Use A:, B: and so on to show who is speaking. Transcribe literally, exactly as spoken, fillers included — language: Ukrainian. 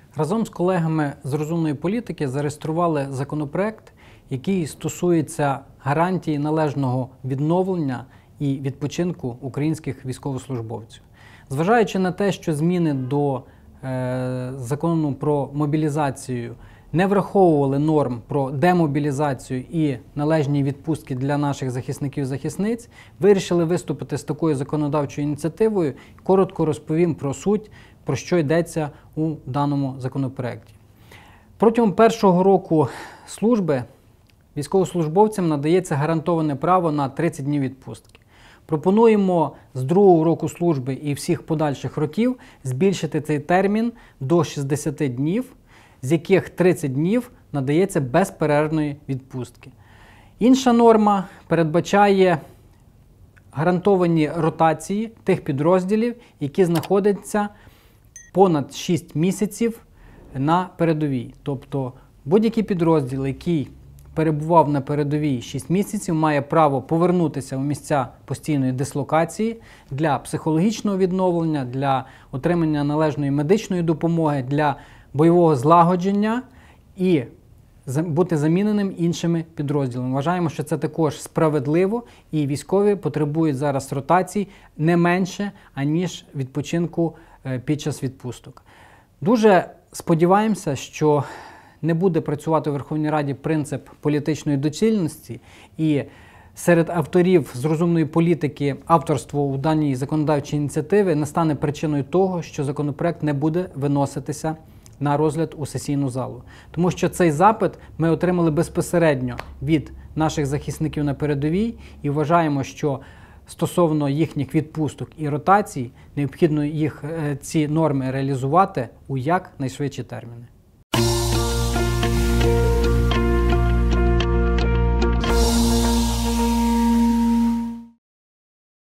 A: Разом з колегами з розумної політики зареєстрували законопроект, який стосується гарантії належного відновлення і відпочинку українських військовослужбовців. Зважаючи на те, що зміни до е, закону про мобілізацію не враховували норм про демобілізацію і належні відпустки для наших захисників-захисниць, вирішили виступити з такою законодавчою ініціативою. Коротко розповім про суть, про що йдеться у даному законопроекті. Протягом першого року служби військовослужбовцям надається гарантоване право на тридцять днів відпустки. Пропонуємо з другого року служби і всіх подальших років збільшити цей термін до шістдесяти днів, з яких тридцять днів надається безперервної відпустки. Інша норма передбачає гарантовані ротації тих підрозділів, які знаходяться понад шість місяців на передовій. Тобто будь-який підрозділ, який перебував на передовій шість місяців, має право повернутися у місця постійної дислокації для психологічного відновлення, для отримання належної медичної допомоги, для бойового злагодження і бути заміненим іншими підрозділами. Вважаємо, що це також справедливо, і військові потребують зараз ротацій не менше, аніж відпочинку під час відпусток. Дуже сподіваємося, що не буде працювати у Верховній Раді принцип політичної доцільності, і серед авторів з розумної політики авторство у даній законодавчій ініціативі не стане причиною того, що законопроект не буде виноситися на розгляд у сесійну залу. Тому що цей запит ми отримали безпосередньо від наших захисників на передовій і вважаємо, що стосовно їхніх відпусток і ротацій необхідно їх ці норми реалізувати у якнайшвидші терміни.